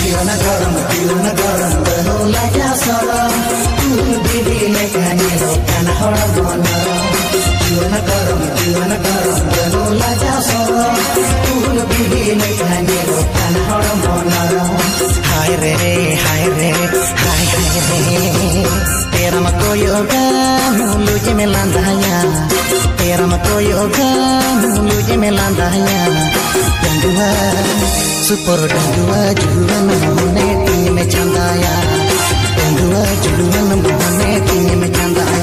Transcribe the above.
Tiuna garam behola jasara Tun bibi lekani rokan hora bonara Tiuna garam behola jasara Tun bibi lekani rokan hora bonara Hai re hai re Tera mako yoga mulu je melandanya Tera mako yoga mulu je melandanya Yang dua super dan dua juan mohone tinggi me chandaya Yang dua juan mohone tinggi me chandaya